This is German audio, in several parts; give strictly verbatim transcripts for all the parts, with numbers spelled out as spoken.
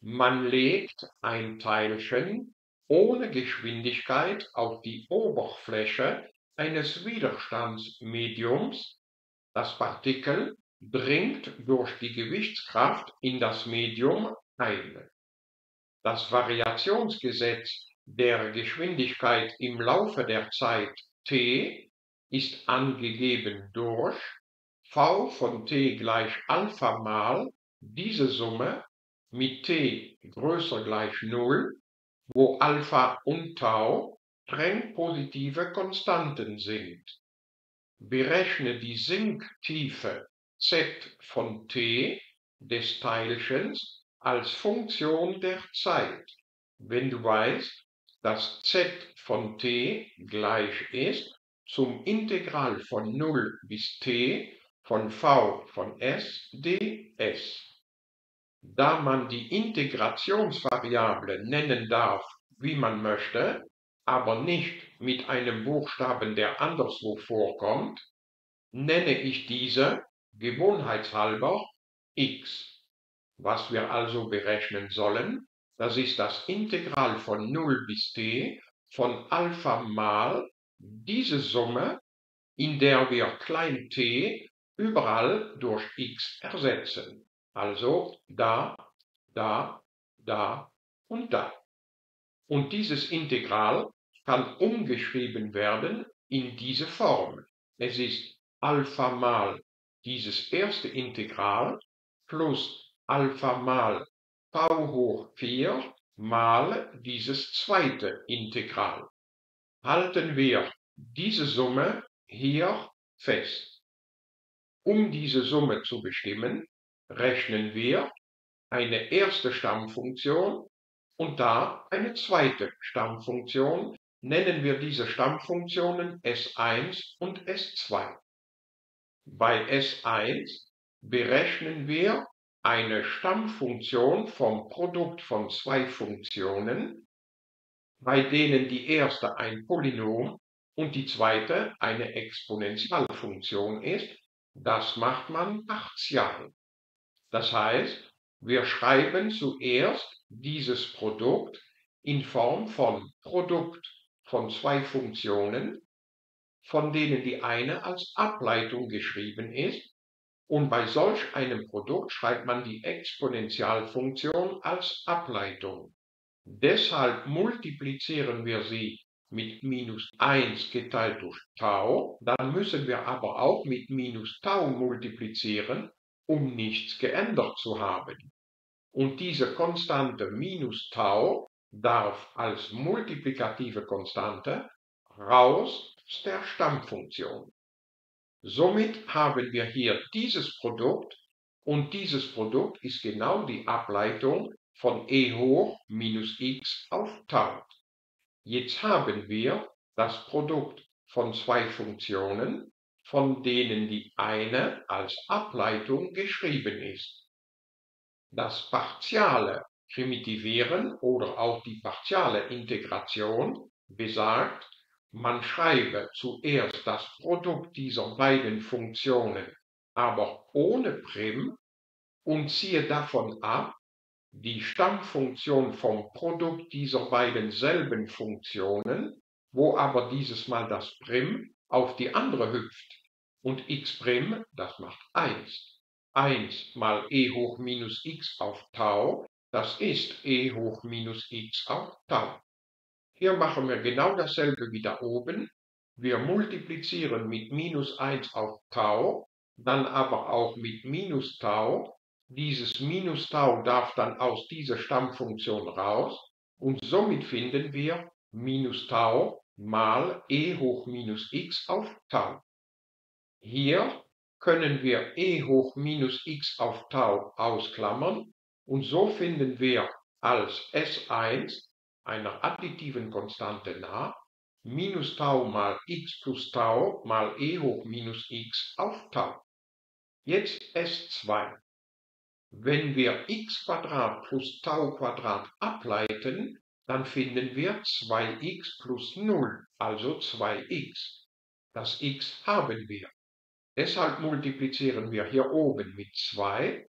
Man legt ein Teilchen ohne Geschwindigkeit auf die Oberfläche eines Widerstandsmediums. Das Partikel dringt durch die Gewichtskraft in das Medium ein. Das Variationsgesetz der Geschwindigkeit im Laufe der Zeit t ist angegeben durch v von t gleich Alpha mal diese Summe mit t größer gleich null, wo Alpha und Tau streng-positive Konstanten sind. Berechne die Sinktiefe z von t des Teilchens als Funktion der Zeit, wenn du weißt, dass z von t gleich ist zum Integral von null bis t von v von s ds. Da man die Integrationsvariable nennen darf, wie man möchte, aber nicht mit einem Buchstaben, der anderswo vorkommt, nenne ich diese gewohnheitshalber x. Was wir also berechnen sollen, das ist das Integral von null bis t von Alpha mal diese Summe, in der wir klein t überall durch x ersetzen. Also da, da, da und da. Und dieses Integral kann umgeschrieben werden in diese Form. Es ist Alpha mal dieses erste Integral plus Alpha mal v hoch vier mal dieses zweite Integral. Halten wir diese Summe hier fest. Um diese Summe zu bestimmen, rechnen wir eine erste Stammfunktion und da eine zweite Stammfunktion. Nennen wir diese Stammfunktionen S eins und S zwei. Bei S eins berechnen wir eine Stammfunktion vom Produkt von zwei Funktionen, bei denen die erste ein Polynom und die zweite eine Exponentialfunktion ist. Das macht man partial. Das heißt, wir schreiben zuerst dieses Produkt in Form von Produkt von zwei Funktionen, von denen die eine als Ableitung geschrieben ist, und bei solch einem Produkt schreibt man die Exponentialfunktion als Ableitung. Deshalb multiplizieren wir sie mit minus eins geteilt durch Tau, dann müssen wir aber auch mit minus Tau multiplizieren, um nichts geändert zu haben. Und diese Konstante minus Tau darf als multiplikative Konstante raus aus der Stammfunktion. Somit haben wir hier dieses Produkt und dieses Produkt ist genau die Ableitung von e hoch minus x auf Tau. Jetzt haben wir das Produkt von zwei Funktionen, von denen die eine als Ableitung geschrieben ist. Das partiale Primitivieren oder auch die partiale Integration besagt, man schreibe zuerst das Produkt dieser beiden Funktionen, aber ohne Prim, und ziehe davon ab die Stammfunktion vom Produkt dieser beiden selben Funktionen, wo aber dieses Mal das Prim auf die andere hüpft. Und x', das macht eins. eins mal e hoch minus x auf Tau, das ist e hoch minus x auf Tau. Hier machen wir genau dasselbe wie da oben. Wir multiplizieren mit minus eins auf Tau, dann aber auch mit minus Tau. Dieses minus Tau darf dann aus dieser Stammfunktion raus und somit finden wir minus Tau mal e hoch minus x auf Tau. Hier können wir e hoch minus x auf Tau ausklammern und so finden wir als S eins einer additiven Konstante nach minus Tau mal x plus Tau mal e hoch minus x auf Tau. Jetzt S zwei. Wenn wir x plus Tau ableiten, dann finden wir zwei x plus null, also zwei x. Das x haben wir. Deshalb multiplizieren wir hier oben mit zwei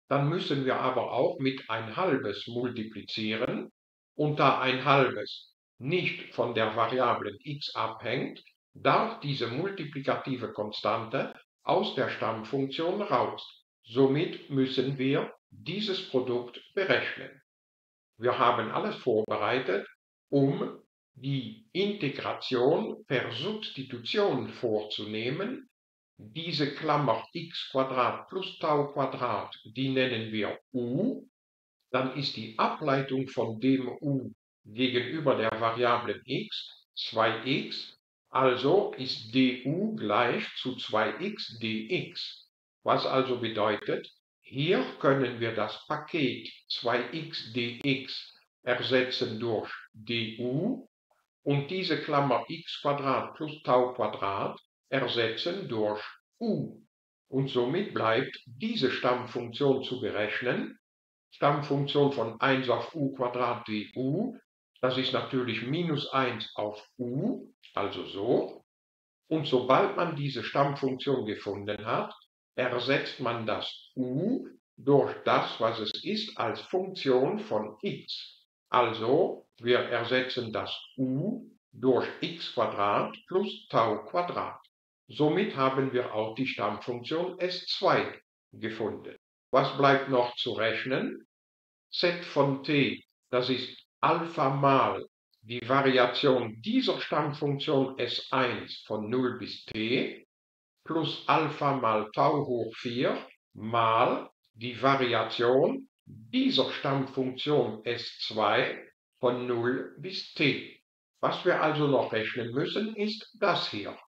Dann müssen wir aber auch mit ein halbes multiplizieren, und da ein halbes nicht von der Variablen x abhängt, darf diese multiplikative Konstante aus der Stammfunktion raus. Somit müssen wir dieses Produkt berechnen. Wir haben alles vorbereitet, um die Integration per Substitution vorzunehmen. Diese Klammer x plus Tau Quadrat, die nennen wir u. Dann ist die Ableitung von dem u gegenüber der Variablen x zwei x, also ist du gleich zu zwei x dx. Was also bedeutet, hier können wir das Paket zwei x dx ersetzen durch du und diese Klammer x plus Tau Quadrat ersetzen durch u. Und somit bleibt diese Stammfunktion zu berechnen. Stammfunktion von eins auf u Quadrat du, das ist natürlich minus eins auf u, also so. Und sobald man diese Stammfunktion gefunden hat, ersetzt man das u durch das, was es ist, als Funktion von x. Also wir ersetzen das u durch x plus Tau Quadrat. Somit haben wir auch die Stammfunktion S zwei gefunden. Was bleibt noch zu rechnen? Z von t, das ist Alpha mal die Variation dieser Stammfunktion S eins von null bis t plus Alpha mal Tau hoch vier mal die Variation dieser Stammfunktion S zwei von null bis t. Was wir also noch rechnen müssen, ist das hier.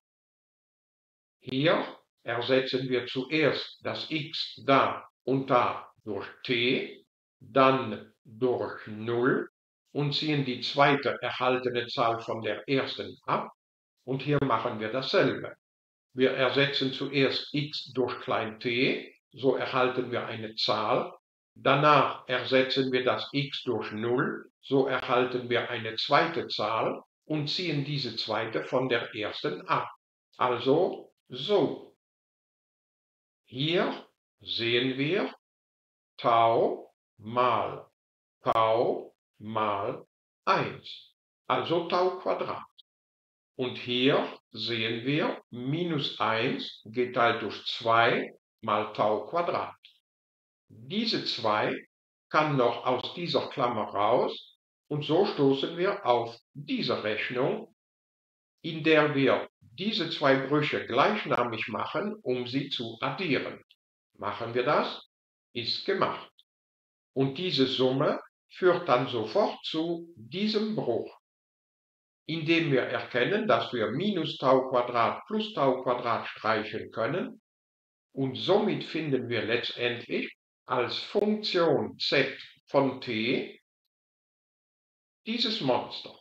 Hier ersetzen wir zuerst das x da und da durch t, dann durch null und ziehen die zweite erhaltene Zahl von der ersten ab. Und hier machen wir dasselbe. Wir ersetzen zuerst x durch klein t, so erhalten wir eine Zahl. Danach ersetzen wir das x durch null, so erhalten wir eine zweite Zahl und ziehen diese zweite von der ersten ab. Also so. Hier sehen wir Tau mal Tau mal eins, also Tau Quadrat. Und hier sehen wir minus eins geteilt durch zwei mal Tau Quadrat. Diese zwei kann noch aus dieser Klammer raus und so stoßen wir auf diese Rechnung, in der wir diese zwei Brüche gleichnamig machen, um sie zu addieren. Machen wir das? Ist gemacht. Und diese Summe führt dann sofort zu diesem Bruch, indem wir erkennen, dass wir minus Tau Quadrat plus Tau Quadrat streichen können und somit finden wir letztendlich als Funktion z von t dieses Monster.